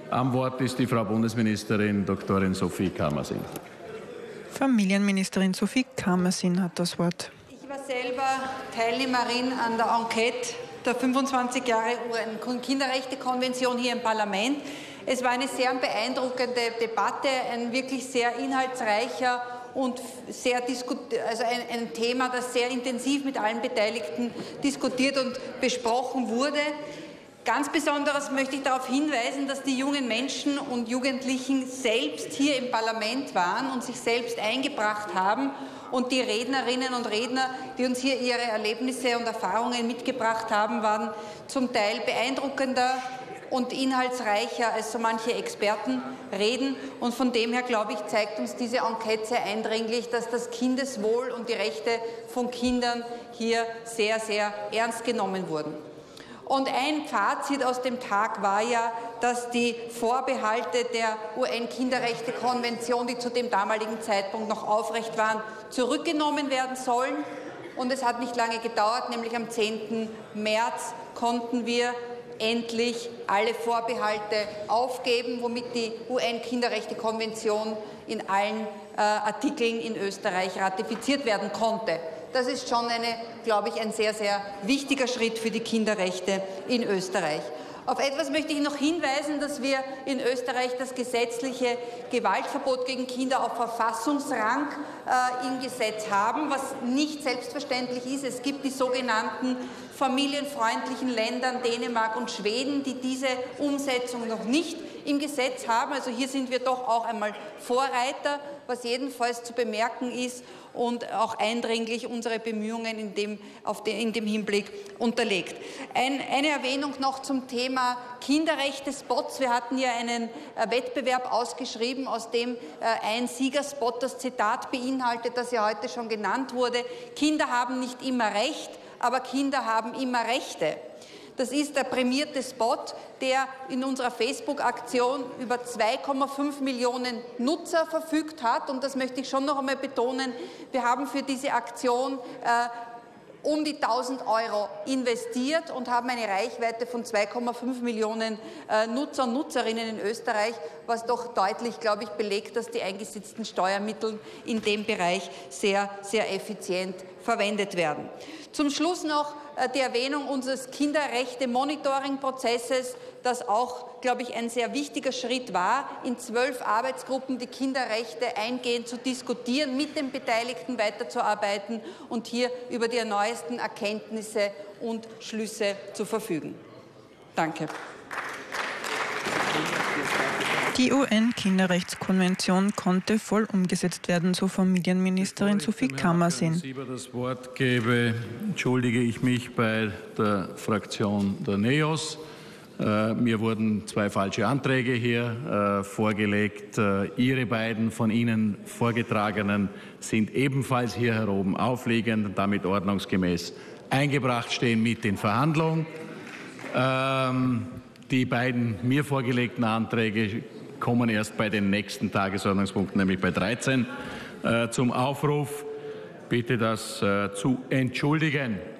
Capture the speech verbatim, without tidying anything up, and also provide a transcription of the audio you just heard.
Am Wort ist die Frau Bundesministerin Doktorin Sophie Kamersin. Familienministerin Sophie Kamersin hat das Wort. Ich war selber Teilnehmerin an der Enquete der fünfundzwanzig Jahre U N-Kinderrechte-Konvention hier im Parlament. Es war eine sehr beeindruckende Debatte, ein wirklich sehr inhaltsreicher und sehr also ein, ein Thema, das sehr intensiv mit allen Beteiligten diskutiert und besprochen wurde. Ganz besonders möchte ich darauf hinweisen, dass die jungen Menschen und Jugendlichen selbst hier im Parlament waren und sich selbst eingebracht haben. Und die Rednerinnen und Redner, die uns hier ihre Erlebnisse und Erfahrungen mitgebracht haben, waren zum Teil beeindruckender und inhaltsreicher als so manche Experten reden. Und von dem her, glaube ich, zeigt uns diese Enquete sehr eindringlich, dass das Kindeswohl und die Rechte von Kindern hier sehr, sehr ernst genommen wurden. Und ein Fazit aus dem Tag war ja, dass die Vorbehalte der U N-Kinderrechte-Konvention, die zu dem damaligen Zeitpunkt noch aufrecht waren, zurückgenommen werden sollen. Und es hat nicht lange gedauert, nämlich am zehnten März konnten wir endlich alle Vorbehalte aufgeben, womit die U N-Kinderrechte-Konvention in allen äh, Artikeln in Österreich ratifiziert werden konnte. Das ist schon, eine, glaube ich, ein sehr, sehr wichtiger Schritt für die Kinderrechte in Österreich. Auf etwas möchte ich noch hinweisen, dass wir in Österreich das gesetzliche Gewaltverbot gegen Kinder auf Verfassungsrang äh, im Gesetz haben, was nicht selbstverständlich ist. Es gibt die sogenannten familienfreundlichen Länder Dänemark und Schweden, die diese Umsetzung noch nicht im Gesetz haben. Also hier sind wir doch auch einmal Vorreiter, was jedenfalls zu bemerken ist und auch eindringlich unsere Bemühungen in dem, auf den, in dem Hinblick unterlegt. Ein, eine Erwähnung noch zum Thema Kinderrechte-Spots. Wir hatten ja einen äh, Wettbewerb ausgeschrieben, aus dem äh, ein Siegerspot das Zitat beinhaltet, das ja heute schon genannt wurde: Kinder haben nicht immer Recht, aber Kinder haben immer Rechte. Das ist der prämierte Spot, der in unserer Facebook-Aktion über zwei Komma fünf Millionen Nutzer verfügt hat. Und das möchte ich schon noch einmal betonen. Wir haben für diese Aktion äh, um die tausend Euro investiert und haben eine Reichweite von zwei Komma fünf Millionen äh, Nutzer und Nutzerinnen in Österreich, was doch deutlich, glaube ich, belegt, dass die eingesetzten Steuermittel in dem Bereich sehr, sehr effizient verwendet werden. Zum Schluss noch äh, die Erwähnung unseres Kinderrechte-Monitoring-Prozesses, das auch, glaube ich, ein sehr wichtiger Schritt war, in zwölf Arbeitsgruppen die Kinderrechte eingehend zu diskutieren, mit den Beteiligten weiterzuarbeiten und hier über die neuesten Erkenntnisse und Schlüsse zu verfügen. Danke. Die U N-Kinderrechtskonvention konnte voll umgesetzt werden, so Familienministerin Sophie Kamersin. Bevor ich Herrn das Wort gebe, entschuldige ich mich bei der Fraktion der NEOS. Äh, mir wurden zwei falsche Anträge hier äh, vorgelegt. Äh, Ihre beiden von Ihnen vorgetragenen sind ebenfalls hier heroben aufliegend und damit ordnungsgemäß eingebracht, stehen mit in Verhandlung. Ähm, die beiden mir vorgelegten Anträge kommen erst bei den nächsten Tagesordnungspunkten, nämlich bei dreizehn, äh, zum Aufruf. Bitte das äh, zu entschuldigen.